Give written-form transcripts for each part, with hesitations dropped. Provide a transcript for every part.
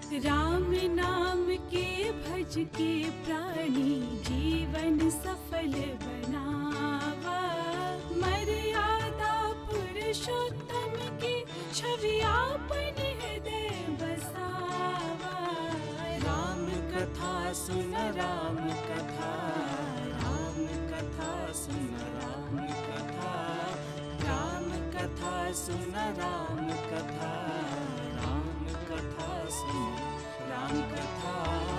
राम नाम के भज के प्राणी जीवन सफल बनावा। मर्यादा पुरुषोत्तम की छवि आपन हृदय बसावा। राम कथा सुन राम कथा, राम कथा सुन राम कथा, राम कथा सुन राम कथा, राम कथा सुन राम कथा।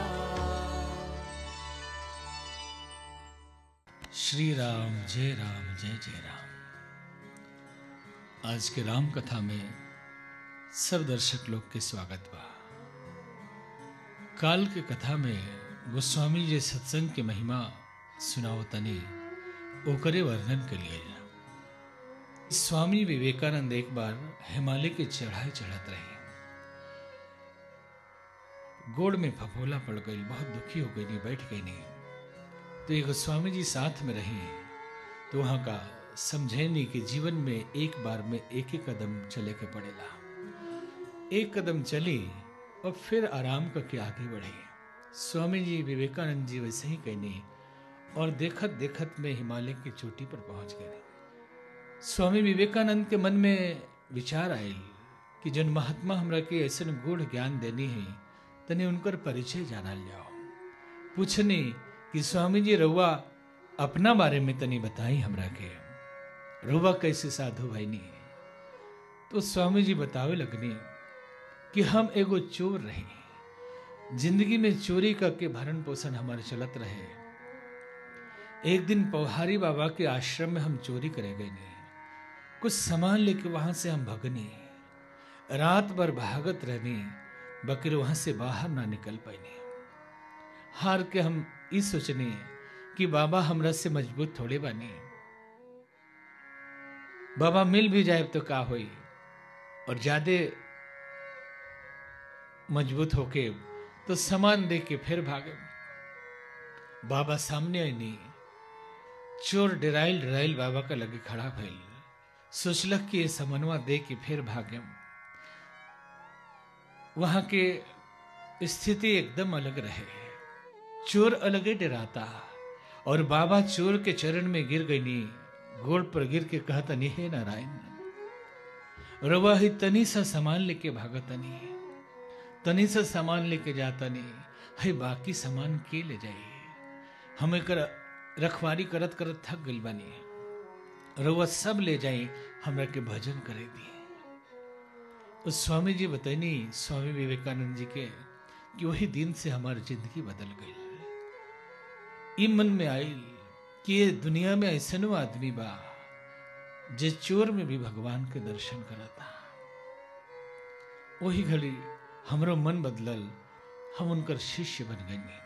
श्री राम जय जय राम। आज के राम कथा में सब दर्शक लोग के स्वागत बा। काल के कथा में गोस्वामी जी सत्संग के महिमा सुनाओ तनी ओकरे वर्णन के लिए। स्वामी विवेकानंद एक बार हिमालय के चढ़ाई चढ़त रहे। गोड़ में फफोला पड़ गई, बहुत दुखी हो गई, नहीं बैठ गई नहीं। तो ये गोस्वामी जी साथ में रहे तो वहां का समझे नहीं कि जीवन में एक बार में एक ही कदम चले के पड़ेला। एक कदम चली और फिर आराम करके आगे बढ़े। स्वामी जी विवेकानंद जी वैसे ही कहने और देखत देखत में हिमालय की चोटी पर पहुंच गए। स्वामी विवेकानंद के मन में विचार आए कि जन महात्मा हमरा के ऐसे गूढ़ ज्ञान देनी है तने उनकर परिचय जाना जाओ। पूछने कि स्वामी जी रउआ अपना बारे में तनी बताई हमरा के, रउआ कैसे साधु भाई नहीं। तो स्वामी जी बतावे लगने कि हम एगो चोर रहे, जिंदगी में चोरी करके भरण पोषण हमारे चलत रहे। एक दिन पौहारी बाबा के आश्रम में हम चोरी करे गए नहीं, कुछ सामान लेके वहां से हम भगने, रात भर भागत रहने, बकर वहां से बाहर ना निकल पाए। हार के हम इस सोचने कि बाबा हमरा से मजबूत थोड़े बने, बाबा मिल भी जाए तो का होई, और ज्यादा मजबूत होके तो सामान दे के फिर भागे। बाबा सामने आई नहीं, चोर डराइल बाबा का लगे खड़ा भइल, सोचलक कि ये समनवा दे के फिर भागे। वहां के स्थिति एकदम अलग रहे। चोर अलगे डराता और बाबा चोर के चरण में गिर गई नी, गोड़ पर गिर के कहता नहीं, हे नारायण रवा ही तनी सा सामान लेके भागता नहीं, तनी सा सामान लेके जाता नहीं, है बाकी सामान के ले जाए, हमें कर रखवारी करत करत थक गई बनी, रवा सब ले जाए, हमरा के भजन करे दी। तो स्वामी जी बताइनी स्वामी विवेकानंद जी के कि वही दिन से हमारी जिंदगी बदल गई। ई मन में आई कि ये दुनिया में ऐसा आदमी बा जे चोर में भी भगवान के दर्शन करता। वही घड़ी हमरो मन बदलल, हम उनकर शिष्य बन गए।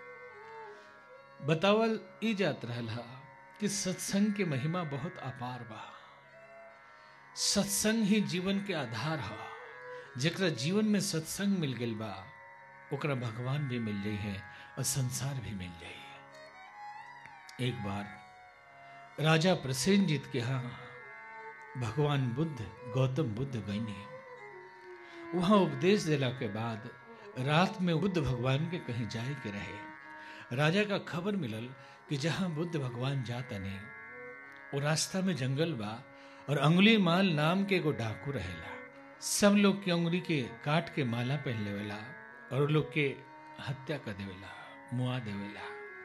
बतावल ई जात रहला कि सत्संग के महिमा बहुत अपार बा। सत्संग ही जीवन के आधार है। जेकरा जीवन में सत्संग मिल गई बा ओकरा भगवान भी मिल जाई है और संसार भी मिल जाई है। एक बार राजा प्रसेनजीत के यहाँ भगवान बुद्ध गौतम बुद्ध गईने। वहां उपदेश देला के बाद रात में बुद्ध भगवान के कहीं जाए के रहे। राजा का खबर मिलल कि जहां बुद्ध भगवान जाता नहीं वो रास्ता में जंगल बा और अंगुली माल नाम के एगो डाकू रहेला। सब लोग के अंगुली के काट के माला पहन लेवेला और लोग के हत्या कर देवेला, मुआ देवेला।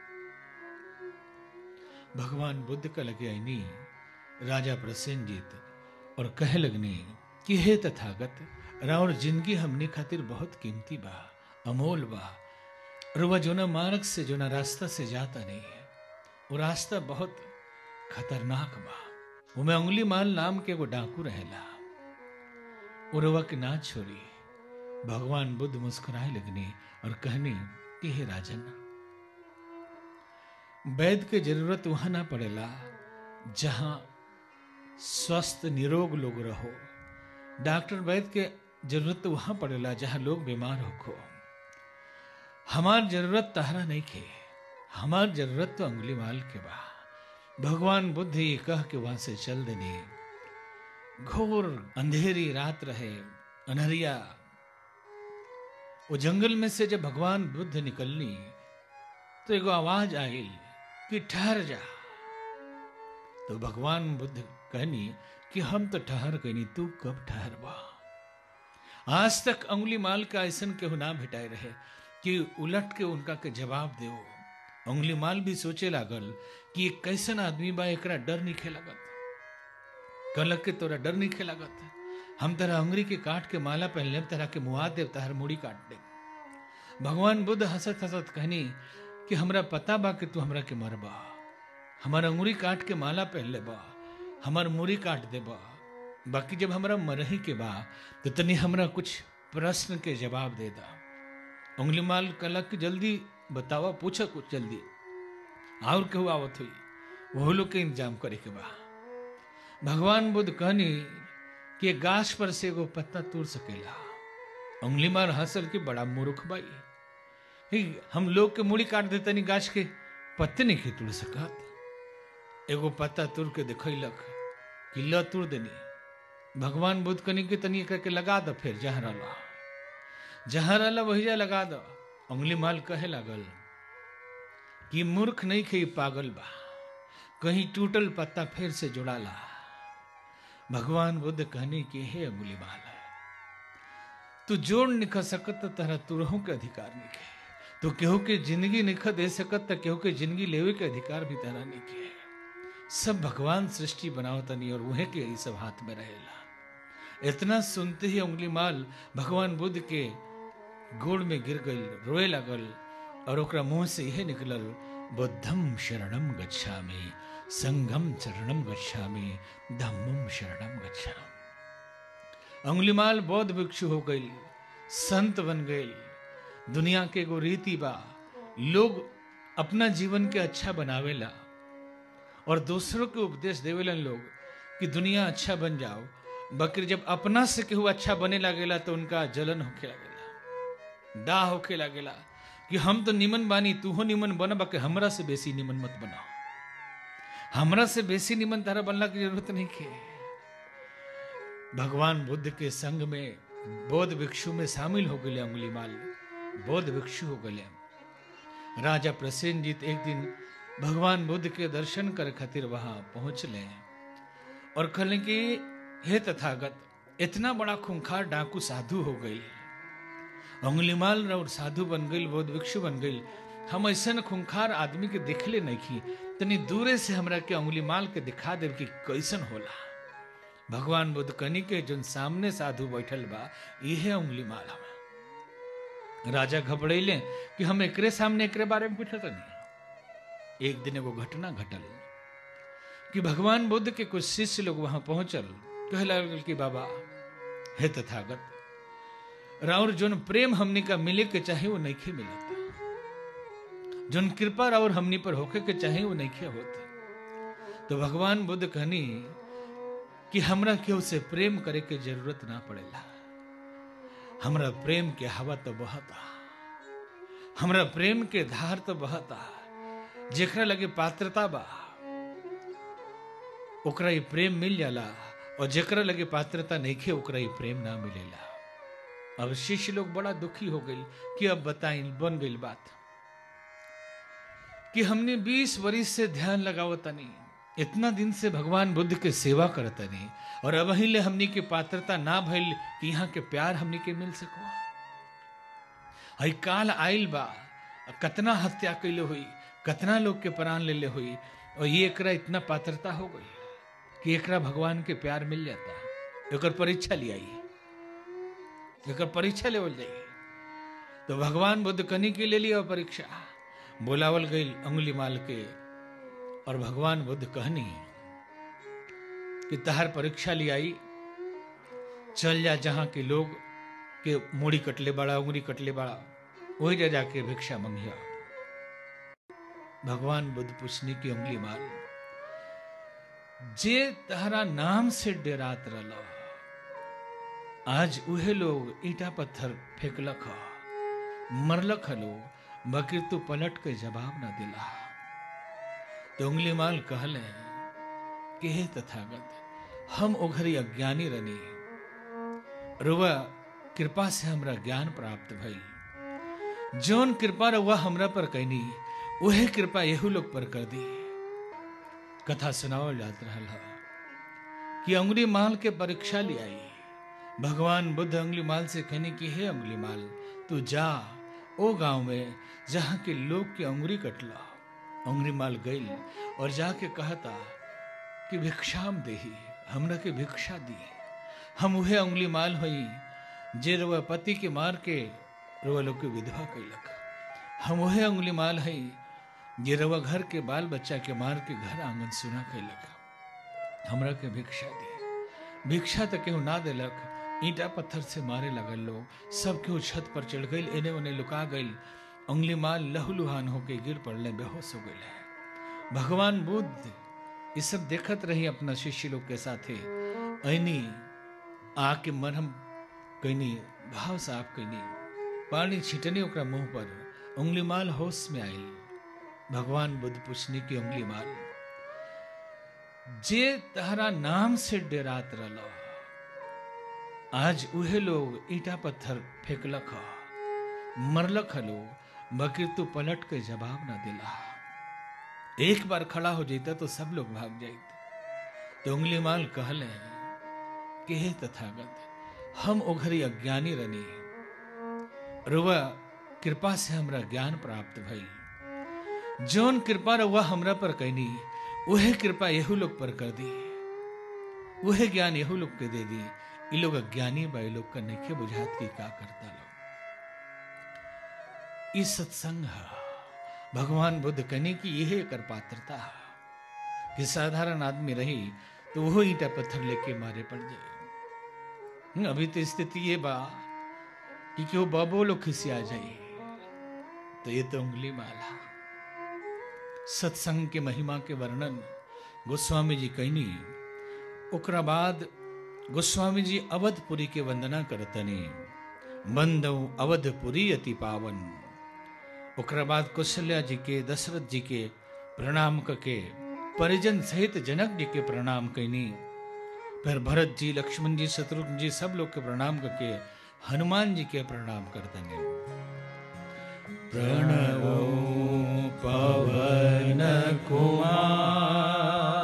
भगवान बुद्ध का लगे आईनी राजा प्रसेनजीत और कहे लगने कि हे तथागत, राउर जिंदगी हमने खातिर बहुत कीमती बा, अमोल बा। और वह जोना मार्ग से जोना रास्ता से जाता नहीं है वो रास्ता बहुत खतरनाक बा। वो में अंगुली माल नाम के वो डाकू रहेला। उरवा के ना छोड़ी। भगवान बुद्ध मुस्कुराए लगने और कहने कि हे राजन, वैद्य के जरूरत वहां ना पड़ेला जहां स्वस्थ निरोग लोग रहो। डॉक्टर वैद्य के जरूरत वहां पड़ेला जहां लोग बीमार होखो। हमार जरूरत तहरा नहीं के, हमार जरूरत तो अंगुली माल के बा। भगवान बुद्ध ये कह के वहां से चल देने। घोर अंधेरी रात रहे, अनहरिया वो जंगल में से जब भगवान बुद्ध निकलनी तो एगो आवाज आयल कि ठहर जा। तो भगवान बुद्ध कहनी कि हम तो ठहर गई, तू कब ठहरबा। आज तक अंगुली माल का ऐसन केहू ना भेटाए रहे कि उलट के उनका के जवाब दो। अंगुली माल भी सोचे लागल कि एक कैसन आदमी बा, एकरा डर नहीं लागत। कहलक के तोरा डर नहीं लागत, हम तेरा अंगुरी के काट के माला पहन लेब, तेरा के मुआ देव, तहर मुड़ी काट दे। भगवान बुद्ध हंसत हंसत कहनी कि हमरा पता बा कि तू हमरा के मरबा, हमार अंगुरी काट के माला पहन लेबा, हमार मुड़ी काट देबा, बाकी जब हमरा मरही के बा तो तनी हमरा कुछ प्रश्न के जवाब दे दा। अंगुली माल कहलक कि जल्दी बतावा, पूछा कुछ जल्दी, और केहू आवत हुई वो लोग के इंतजाम करे के बा। भगवान बुद्ध कहनी कि एक गाछ पर से एगो पत्ता तोड़ सकेला। अंगुली माल हंसल कि बड़ा मूर्ख भाई, हम लोग के मुड़ी काट देता नहीं, गाछ के पत्ते नहीं तोड़ सकत। एगो पत्ता तोड़ के दिखैलक कि ल तोड़ देनी। भगवान बुद्ध कहनी कि तनी करके लगा दो, फिर जहाँ रहला वही जा लगा दो। अंगुली माल कहे लागल कि मूर्ख नहीं खे, पागल बा, कहीं टूटल पत्ता फिर से जुड़ाला। भगवान बुद्ध कहने कि हे अंगुली माल, तू जोड़ निख सकत तो तरह तुरहों के अधिकार नहीं के, तो केहू के जिंदगी निख दे सकत तो केहू के जिंदगी लेवे के अधिकार भी तरह नहीं के। सब भगवान सृष्टि बनाओ तनी और वह के ये सब हाथ में रहेला। इतना सुनते ही अंगुली माल भगवान बुद्ध के गोड़ में गिर गई, रोए लगल और ओकरा मुंह से यह निकलल, बुद्धम शरणम गच्छामि, संघम शरणम गच्छामि, धम्मम शरणम गच्छामि। अंगुली माल बौद्ध भिक्षु हो गई, संत बन गई। दुनिया के एगो रीति बा, लोग अपना जीवन के अच्छा बनावेला और दूसरों के उपदेश देवेलन लोग कि दुनिया अच्छा बन जाओ, बकर जब अपना से केहू अच्छा बने लगेला तो उनका जलन होके लगेला, डाह होके लगेला कि हम तो निमन बानी, तू हो निमन बना, बाकी हमरा से बेसी निमन मत बनाओ, हमरा से बेसी निमन तारा बनला की जरूरत नहीं के। भगवान बुद्ध के संग में बौद्ध भिक्षु में शामिल हो गए। अंगुली माल बौद्ध भिक्षु हो गए। राजा प्रसेनजीत एक दिन भगवान बुद्ध के दर्शन कर खातिर वहां पहुंच ले और कहले कि हे तथागत, इतना बड़ा खूंखार डाकू साधु हो गई, अंगुली माल और साधु बन गई, बौद्ध भिक्षु बन गई, हम ऐसा खूंखार आदमी के देखले नहीं की, तनी दूरे से हमरा के अंगुली माल के दिखा दे कि कैसन होला। भगवान बुद्ध कहनी के जो सामने साधु बैठल बा यह अंगुली माल हमें। राजा घबराइले कि हम एकरे सामने एकरे बारे में पूछत नहीं। एक दिन एगो घटना घटल कि भगवान बुद्ध के कुछ शिष्य लोग वहां पहुंचल, कहे लगल कि बाबा हे तथागत, राउर जोन प्रेम हमनी का मिले के चाहे वो नहीं खे मिलत, जोन कृपा राउर हमनी पर होके के चाहे वो नहीं खे होत। तो भगवान बुद्ध कहनी कि हमरा केहू से प्रेम करे के जरूरत ना पड़ेला, हमरा प्रेम के हवा तो बहता, हमरा प्रेम के धार तो बहता, जेकरा लगे पात्रता बा ओकरा ये प्रेम मिल जाला और जेकरा लगे पात्रता नहीं खे ओकरा ये प्रेम ना मिलेला। अब शिष्य लोग बड़ा दुखी हो गई कि अब बताई बन गई बात कि हमने 20 वर्ष से ध्यान लगावतनी, इतना दिन से भगवान बुद्ध के सेवा करतनी और अब ले हमनी के पात्रता ना भइल कि यहाँ के प्यार हमनी के मिल सको। हई काल आइल बा, कतना हत्या कैले हुई, कतना लोग के प्राण ले ले हुई और ये एकरा इतना पात्रता हो गई कि एकरा भगवान के प्यार मिल जाता। एकर परीक्षा लियाई, एकर परीक्षा लेवल जाइए। तो भगवान बुद्ध कनी के ले लिया परीक्षा, बोलावल गई अंगुली माल के और भगवान बुद्ध कहनी कि तहार परीक्षा लियाई, चल जा जहां के लोग के मूड़ी कटले बड़ा, उंगली कटले बड़ा, वही जा जाके भिक्षा मंगिया। भगवान बुद्ध पूछने की अंगुली माल, जे तहरा नाम से डेरात रहा, आज उहे लोग ईटा पत्थर फेंकलक ह, मरलक ह लोग, बकिर तू पलट के जवाब ना दिला। तो अंगुली माल कहले कि हे तथागत, हम ओघरी अज्ञानी रनी, रुआ कृपा से हमरा ज्ञान प्राप्त भई। जौन कृपा रहुआ हमरा पर कैनी वह कृपा यहू लोग पर कर दी। कथा सुनावल जात रहल है कि अंगुली माल के परीक्षा ले आई। भगवान बुद्ध अंगुली माल से कहने की, हे अंगुली माल, तू जा ओ गांव में जहां के लोग के अंगुरी कटला। अंगुली माल गई और जाके कहता कि भिक्षाम देही, हमरा के भिक्षा दी। हम वह अंगुली माल हुई जे रवा पति के मार के रवा लोग के विधवा कैलक। हम वह अंगुली माल है जे रवा घर के बाल बच्चा के मार के घर आंगन सुना कैलक। हमरा के भिक्षा दी। भिक्षा तो केहू ना देलक, ईंटा पत्थर से मारे लगल लोग। सब केहू छत पर चढ़ गई, एने ओने लुका गई। अंगुली माल लहूलुहान होके गिर पड़ले, बेहोश हो गए। भगवान बुद्ध ये सब देखत रही अपना शिष्य लोग के साथे। ऐनी आके मरहम कैनी, घाव साफ कैनी, पानी छिटनी ओकरा मुंह पर। अंगुली माल होश में आयल। भगवान बुद्ध पूछने की, अंगुली माल, जे तहरा नाम से डेरात रहलो, आज उहे लोग ईटा पत्थर फेंकलक ह, मरलक ह लोग, बकिर तू पलट के जवाब ना दिला। एक बार खड़ा हो जाता तो सब लोग भाग जाते। तो अंगुली माल कहले कि हे तथागत, हम ओघरी अज्ञानी रनी, रुआ कृपा से हमरा ज्ञान प्राप्त भई। जौन कृपा रुआ हमरा पर कैनी वह कृपा यहू लोग पर कर दी। वह ज्ञान यहू लोग के दे दी। ये लोग अज्ञानी बा, ये लोग का नइखे बुझात की का करता लोग। ई सत्संग है। भगवान बुद्ध कहने की यह कर पात्रता है कि साधारण आदमी रही तो वो ईटा पत्थर लेके मारे पड़ जाए। अभी तो स्थिति ये बा कि क्यों बाबो लोग खिसिया जाए। तो ये तो अंगुली माला सत्संग के महिमा के वर्णन गोस्वामी जी कहनी। ओकरा बाद गोस्वामी जी अवधपुरी के वंदना करतनी। बंदौ अवधपुरी अति पावन। ओकरा बाद कौशल्या जी के, दशरथ जी के प्रणाम करके परिजन सहित जनक जी के प्रणाम कैनी। फिर भरत जी, लक्ष्मण जी, शत्रुघ्न जी सब लोग के प्रणाम करके हनुमान जी के प्रणाम करतनी। प्रणवो पवन कुमार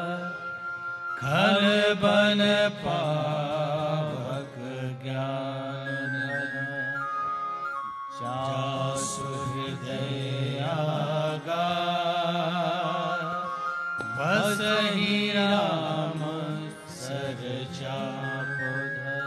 खल बन पावक ज्ञान चासु हृदय आगा बसहि राम सर चापोधर।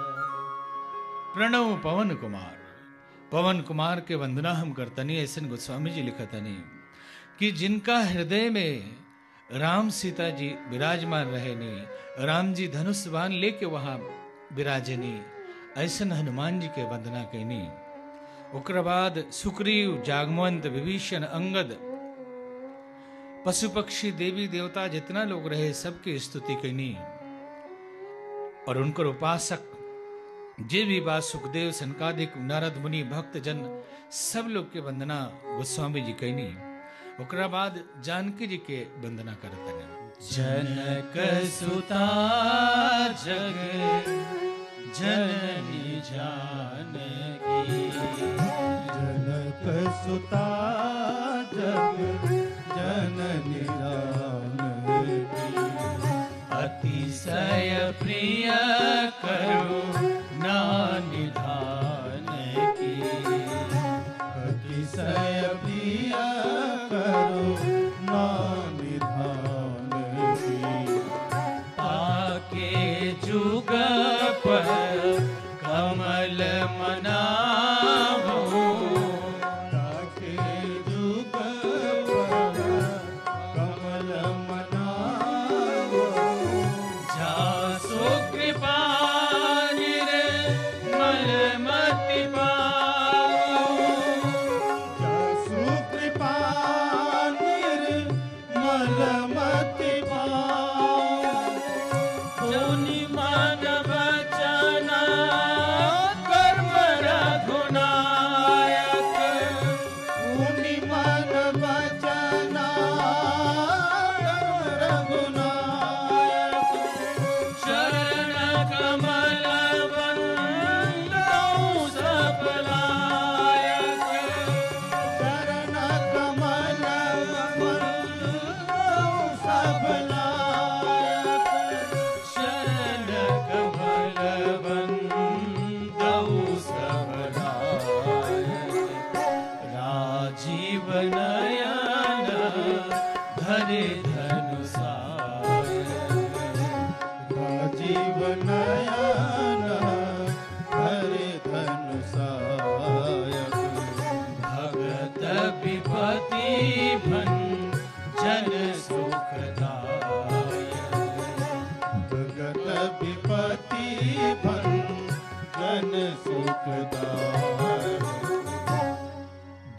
प्रणव पवन कुमार। पवन कुमार के वंदना हम करतनी। ऐसे गोस्वामी जी लिखतनी कि जिनका हृदय में राम सीता जी विराजमान रहेनी, राम जी धनुष बाण लेके वहां विराजनी, ऐसन हनुमान जी के वंदना कैनी। ओकरा बाद सुग्रीव, जागमवंत, विभीषण, अंगद, पशु पक्षी, देवी देवता जितना लोग रहे सबके स्तुति कैनी। और उनकर उपासक जे भी बात सुखदेव, सनकादिक, नारद मुनि, भक्त जन सब लोग के वंदना गोस्वामी जी कैनी। ओकरा बाद जानकी जी के वंदना करतन। जनक सुता जग जननी जानकी। जनक सुता जग जननी जानकी। अतिशय प्रिय करो ना निधान की। अतिशय प्रिय करो ना निधान की। आके जुग पर कमल मनावो। ताके जुग पर कमल मनावो। जासो कृपा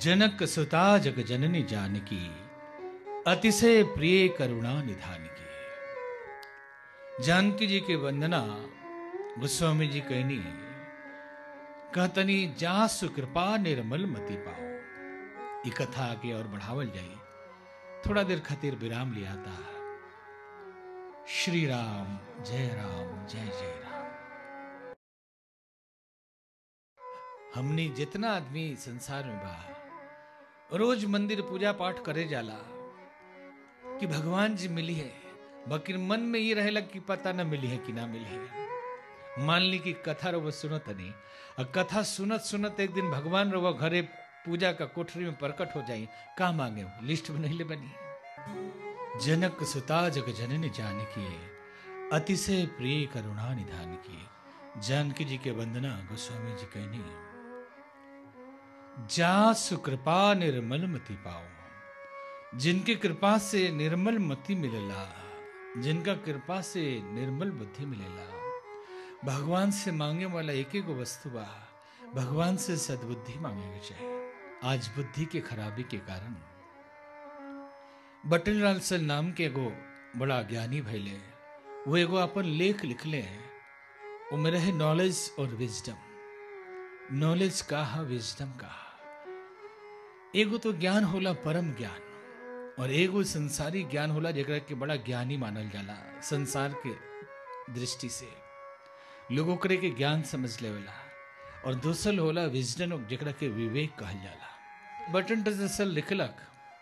जनक सुता जग जननी जानकी, अतिशय प्रिय करुणा निधान की। जानकी जी के वंदना गोस्वामी जी कहनी, कहतनी जासु कृपा निर्मल मति पाओ। ये कथा आगे और बढ़ावल जाए, थोड़ा देर खातिर विराम लिया था। श्री राम जय जय राम। हमने जितना आदमी संसार में बा, रोज मंदिर पूजा पाठ करे जाला कि भगवान जी मिली है, बाकी मन में ये रहेला कि पता ना मिली है कि ना मिली है। मान ली कि कथा रो सुनत नहीं, और कथा सुनत सुनत एक दिन भगवान रो घरे पूजा का कोठरी में प्रकट हो जाए, का मांगे लिस्ट में नहीं ले बनी। जनक सुता जग जननी जानकी, अतिशय प्रिय करुणा निधान की। जानकी जी के वंदना गोस्वामी जी कहनी, जासु कृपा निर्मल मति पाओ। जिनकी कृपा से निर्मल मति मिलेला, जिनका कृपा से निर्मल बुद्धि मिलेला। भगवान से मांगे वाला एक एक वस्तु बा, भगवान से सद्बुद्धि मांगेगा चाहिए। आज बुद्धि के खराबी के कारण बटनलाल सल नाम के एगो बड़ा ज्ञानी भैले, वो एगो अपन लेख लिखले, वो में रहे नॉलेज और विजडम। नॉलेज का है, विजडम का है। एगो तो ज्ञान होला परम ज्ञान, और एगो संसारी ज्ञान होला जेकरा के बड़ा ज्ञानी मानल जाला। संसार के दृष्टि से लोग ओकरे के ज्ञान समझ लेवेला, और दूसर होला विजडम जेकरा के विवेक कहल जाला। बटन टसल लिखलक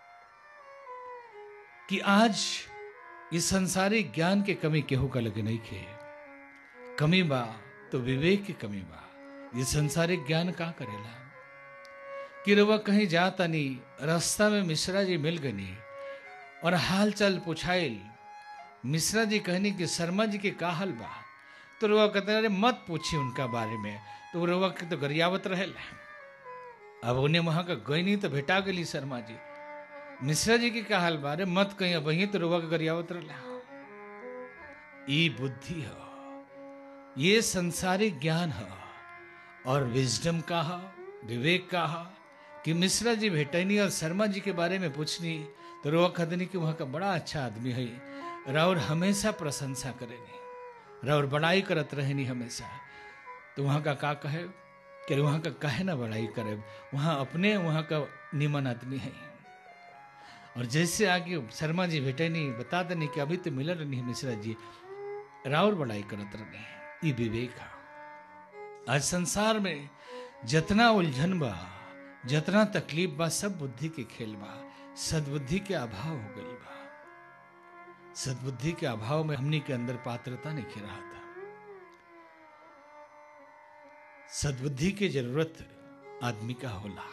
कि आज इस संसारी ज्ञान के कमी केहू का लगे नहीं खे। कमी बा तो विवेक की कमी बा। ये संसारिक ज्ञान का करेला कि रवा कहीं जाता नहीं, रास्ता में मिश्रा जी मिल गनी और हाल चाल पूछाइल। मिश्रा जी कहनी कि शर्मा जी के का हाल बा, तो रवा कहते अरे मत पूछी उनका बारे में, तो रवा के तो गरियावत रहेला। अब उन्हें वहां का गई नहीं तो भेटा गई शर्मा जी, मिश्रा जी की का हाल बा, अरे मत कहीं वही तो रवा का गरियावत रहेला। ये बुद्धि है, ये संसारिक ज्ञान है, और विजडम का है, विवेक का है कि मिश्रा जी भेटनी और शर्मा जी के बारे में पूछनी तो रोआ खदनी कि वहाँ का बड़ा अच्छा आदमी है, राउर हमेशा प्रशंसा करेनी, राउर बड़ाई करत रहेनी हमेशा। तो वहाँ का कहे कि वहाँ का कहे ना बड़ाई करे, वहाँ अपने वहाँ का निमन आदमी है। और जैसे आगे शर्मा जी भेटनी बता देनी कि अभी तो मिलल नहीं मिश्रा जी, राउर बड़ाई करत रहनी। ये विवेक है। आज संसार में जितना उलझन बा, जितना तकलीफ बा, सब बुद्धि के खेल बा। सद्बुद्धि के अभाव हो गई बा। सद्बुद्धि के अभाव में हमनी के अंदर पात्रता नहीं रहा था। सद्बुद्धि की जरूरत आदमी का होला,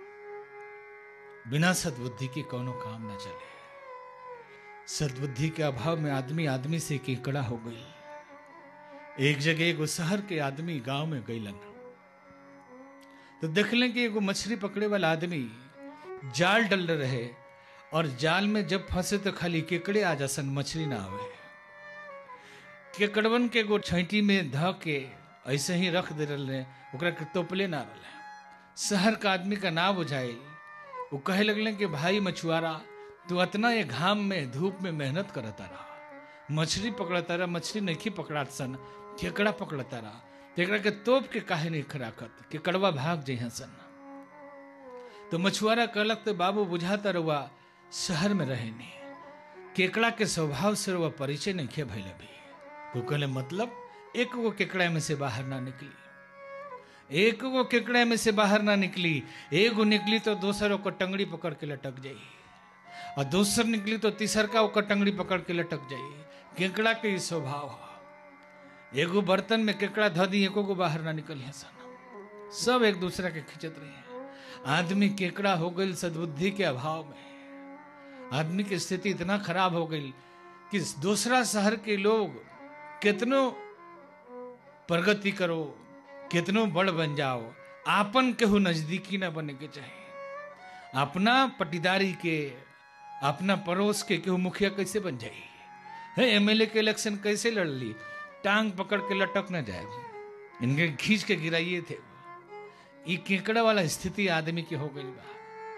बिना सद्बुद्धि के कोनो काम ना चले। सद्बुद्धि के अभाव में आदमी से केकड़ा हो गई। एक जगह एगो शहर के आदमी गांव में गईलन, तो देख लें कि एगो मछली पकड़े वाला आदमी जाल डल रहे, और जाल में जब फंसे तो खाली केकड़े आ जासन, मछली ना आवे। केकड़वन के एगो छैटी में ध के ऐसे ही रख दे रहे, ओकरा के तोपले ना रहे। शहर का आदमी का ना बुझाई, वो कहे लगले कि भाई मछुआरा, तू इतना ये घाम में धूप में मेहनत करता रहा, मछली पकड़ता रहा, मछली नहीं पकड़ात सन, केकड़ा पकड़ता रहा, केकड़ा के तोप के काहे नहीं खराकत, केकड़वा भाग जइहा सन। तो मछुआरा कहलक तो बाबू बुझाता रहुआ शहर में रहे नहीं, केकड़ा के स्वभाव से रहुआ परिचय नहीं खे भइल अभी। तो कहले मतलब एक वो केकड़ा में से बाहर ना निकली, एक वो केकड़ा में से बाहर ना निकली, एगो निकली तो दूसरों को टंगड़ी पकड़ के लटक जाई, और दूसर निकली तो तीसर का वो टंगड़ी पकड़ के लटक जाई। केकड़ा के ही स्वभाव है। एगो बर्तन में केकड़ा ध दी, एको को बाहर ना निकली सन, सब एक दूसरे के खिंचत रही है। आदमी केकड़ा हो गई सद्बुद्धि के अभाव में। आदमी की स्थिति इतना खराब हो गई कि दूसरा शहर के लोग कितनो प्रगति करो, कितनो बड़ बन जाओ, आपन केहू नजदीकी ना बने के चाहिए। अपना पटीदारी के, अपना पड़ोस के केहू मुखिया कैसे बन जाए है, एमएलए के इलेक्शन कैसे लड़ ली, टांग पकड़ के लटक ना जाए, इनके खींच के गिराइए थे। ये केकड़ा वाला स्थिति आदमी की हो गई बा।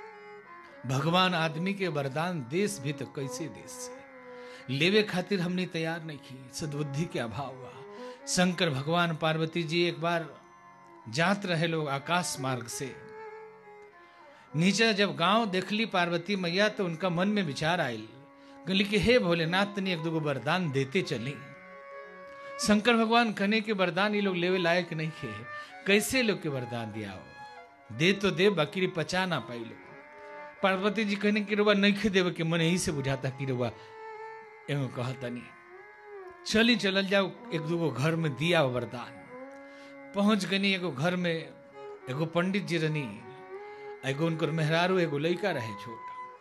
भगवान आदमी के वरदान देश भी तो कैसे देश से लेवे खातिर हमने तैयार नहीं की, सद्बुद्धि के अभाव हुआ। शंकर भगवान पार्वती जी एक बार जात रहे लोग आकाश मार्ग से नीचे, जब गांव देखली पार्वती मैया तो उनका मन में विचार आयल, कहली कि हे भोलेनाथ तनी एक दो वरदान देते चली। शंकर भगवान कहने के वरदान ये लोग लेवे लायक नहीं थे, कैसे लोग के वरदान दिया हो, दे तो दे बाकी पचा ना पाई लोग। पार्वती जी कहने की रुआ नहीं देवे के मन यही से बुझाता कि रुआ एवं कहता नहीं, चली चलल जाओ एक दो घर में दिया वरदान। पहुंच गनी एगो घर में, एगो पंडित जी रनी, एगो उनकर मेहरारू, एगो लड़का रहे छोट।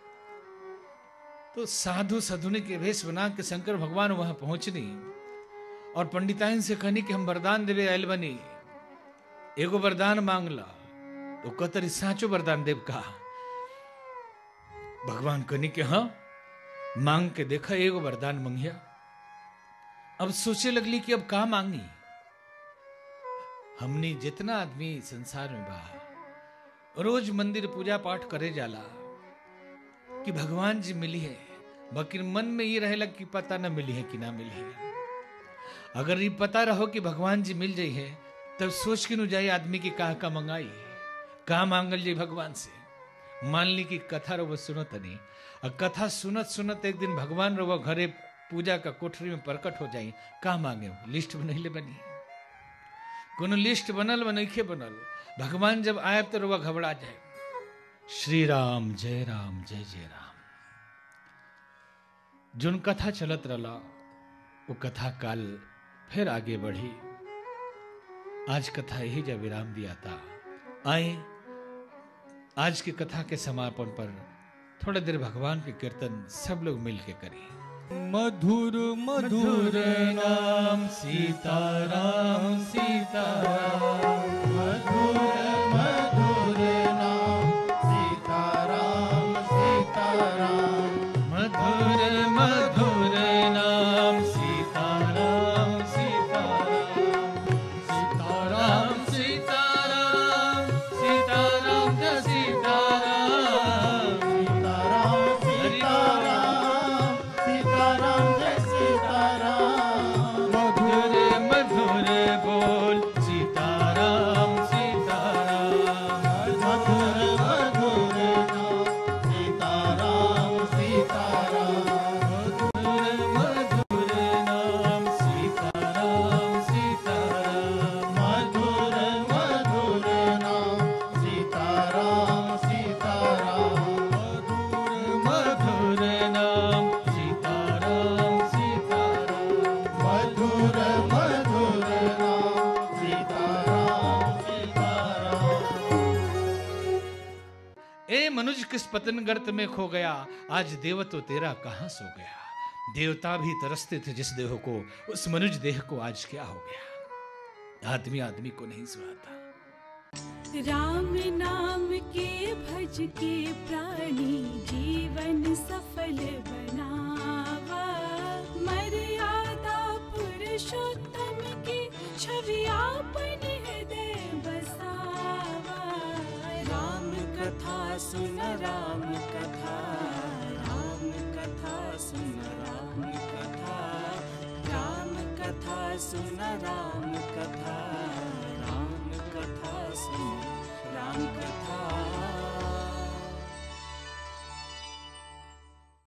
तो साधु साधुनी के वेश बना के शंकर भगवान वहां पहुंचनी और पंडिताइन से कहनी कि हम वरदान देवे आयल बनी, एगो वरदान मांगला। तो कतरी साचो वरदान देव का? भगवान कहनी कि हाँ मांग के देखा, एगो वरदान मंगिया। अब सोचे लगली कि अब का मांगी। हमने जितना आदमी संसार में बा रोज मंदिर पूजा पाठ करे जाला कि भगवान जी मिली है, बाकी मन में ये रहेला कि पता ना मिली है कि ना मिली है। अगर ये पता रहो कि भगवान जी मिल जाई है तब सोच के न जाए आदमी की कहा का मंगाई, कहा मांगल जाए भगवान से। मान ली कि कथा रो सुनत नहीं, और कथा सुनत सुनत एक दिन भगवान रो घरे पूजा का कोठरी में प्रकट हो जाई, का मांगे लिस्ट बनैले बनी, कोनो लिस्ट बनल व नइखे बनल। भगवान जब आए तो रुआ घबरा जाए, श्री राम जय राम। जोन कथा चलत रहा वो कथा काल फिर आगे बढ़ी। आज कथा यही जब विराम दिया था। आए आज की कथा के समापन पर थोड़ा देर भगवान के कीर्तन सब लोग मिल के करें। मधुर मधुर नाम सीताराम सीताराम, मधुर मधुर नाम सीताराम सीताराम, मधुर मधुर नाम सीताराम सीताराम, सीताराम सीताराम, सीताराम जय सीताराम, सीताराम सीताराम, सीताराम जय सीताराम, मधुर मधुर बोल सीताराम सीताराम, मधुर मधुर नाम सीताराम सीताराम, मधुर मधुर नाम सीताराम सीताराम, मधुर मधुर नाम सीताराम सीताराम, मधुर नाम सीताराम सीताराम, मधुर मधुर नाम सीताराम सीताराम। ए मनुज किस पतन गर्त में खो गया, आज देव तो तेरा कहां सो गया। देवता भी तरसते थे जिस देह को, उस मनुज देह को आज क्या हो गया। आदमी आदमी को नहीं सुहाता। राम नाम के भज के प्राणी जीवन सफल बनावा, मर्यादा पुरुषोत्तम की छवि आपन हृदय बसावा। राम कथा सुन राम कथा, राम कथा सुन राम कथा, राम कथा सुन राम कथा।